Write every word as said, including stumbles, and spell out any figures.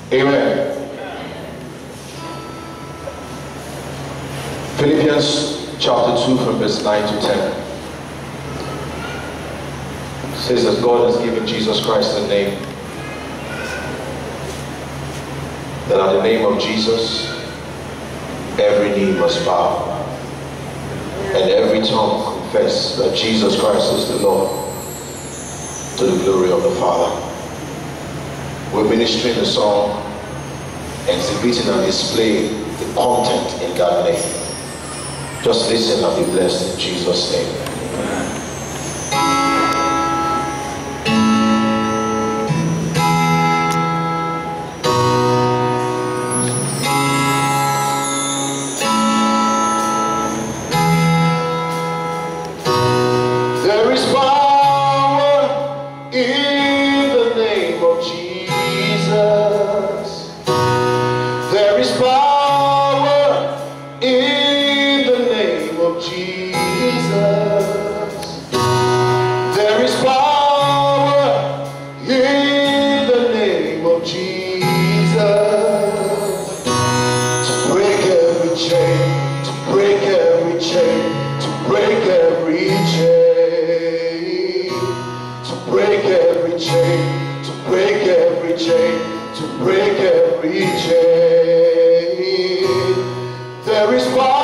Amen. Philippians chapter two from verse nine to ten says that God has given Jesus Christ a name, that at the name of Jesus every knee must bow and every tongue confess that Jesus Christ is the Lord, to the glory of the Father. We're ministering the song, exhibiting and displaying the content in that name. Just listen and be blessed in Jesus' name. There is power in the name of Jesus. There is power in the name of Jesus. There is power in the name of Jesus to break every chain, to break every chain, to break every chain, to break every chain, to break every chain, to break every chain. There is power.